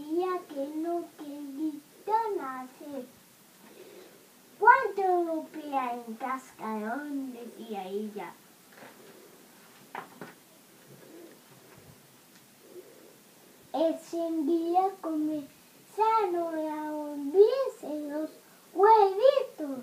día que no quería nacer. ¿Cuánto golpea en cascarón? Decía ella. Ese día comenzaron a volverse los huevitos.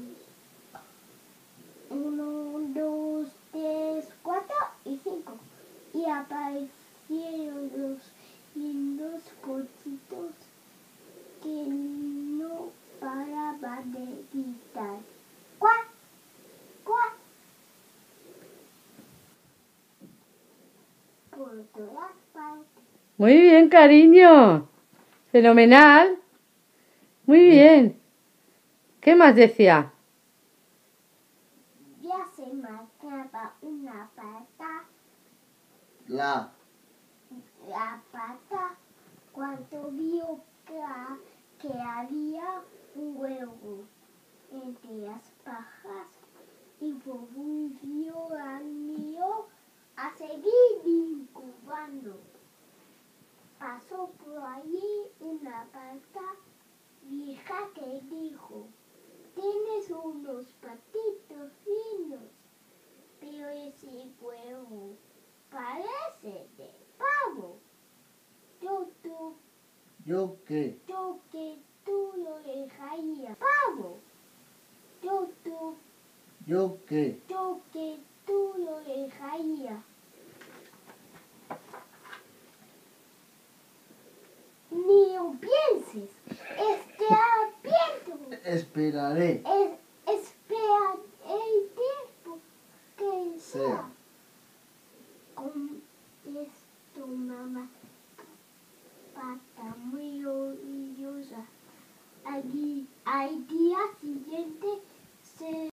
1, 2, 3, 4 y 5. Y aparecieron los lindos cochitos que no paraban de gritar. ¡Cuac! ¡Cuac! Por todas partes. Muy bien, cariño. Fenomenal. Muy bien. ¿Qué más decía? Ya se marcaba una pata. La Pata cuando vio que había un huevo entre las pajas y volvió al nido a seguir incubando. Pasó por allí una pata vieja que dijo: tienes unos patitos finos, pero ese huevo parece de pavo. yo qué, Yo que tú lo dejarías pavo. Yo qué, que tú lo dejarías. Ni lo pienses. esperaré, Espera el tiempo que sea. Contestó mamá Pata muy orgullosa. Hay días